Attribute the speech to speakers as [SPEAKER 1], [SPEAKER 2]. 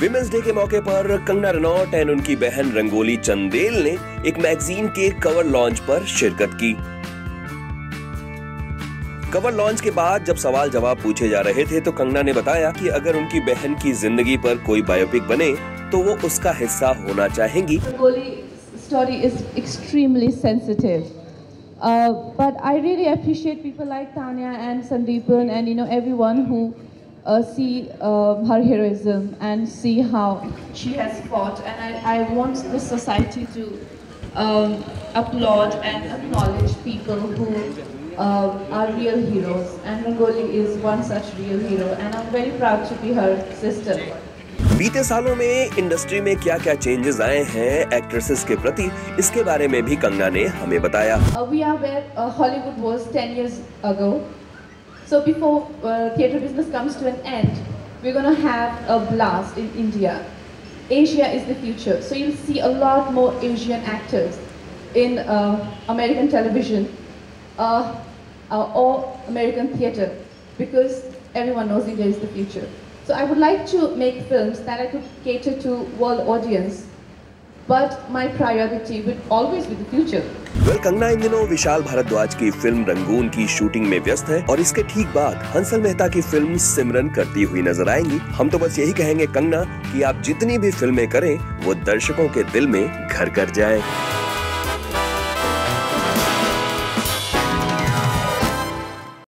[SPEAKER 1] Women's day के मौके पर कंगना रनौत एंड उनकी बहन रंगोली चंदेल ने एक मैगजीन के कवर लॉन्च पर शिरकत की। कवर लॉन्च के बाद जब सवाल जवाब पूछे जा रहे थे तो कंगना ने बताया कि अगर उनकी बहन की जिंदगी पर कोई बायोपिक बने तो वो उसका हिस्सा होना चाहेंगी।
[SPEAKER 2] Rangoli's story is extremely sensitive, but I really appreciate people like Tanya and Sandeepan and everyone who see her heroism and see how she has fought, and I want the society to applaud and acknowledge people who are real heroes, and Rangoli is one such real hero, and I'm very proud to be her sister.
[SPEAKER 1] बीते सालों में industry में क्या क्या changes आए हैं actresses के प्रति, इसके बारे में भी कंगना ने हमें बताया।
[SPEAKER 2] We are where Hollywood was 10 years ago. So before theatre business comes to an end, we're going to have a blast in India. Asia is the future. So you'll see a lot more Asian actors in American television or American theatre, because everyone knows India is the future. So I would like to make films that I could cater to world audience, but my priority would always be the future.
[SPEAKER 1] Kangana इन दिनों विशाल भारद्वाज की film Rangoon की shooting में व्यस्त है और इसके ठीक बाद हंसल मेहता की फिल्म सिमरन करती हुई नजर आएंगी। हम तो बस यही कहेंगे कंगना कि आप जितनी भी फिल्में करें वो दर्शकों के दिल में घर कर जाएं।